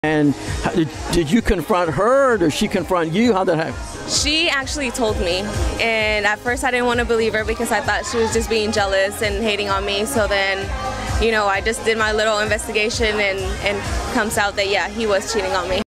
And did you confront her, or did she confront you? How did that happen? She actually told me, and at first I didn't want to believe her because I thought she was just being jealous and hating on me. So then, you know, I just did my little investigation, and comes out that, yeah, he was cheating on me.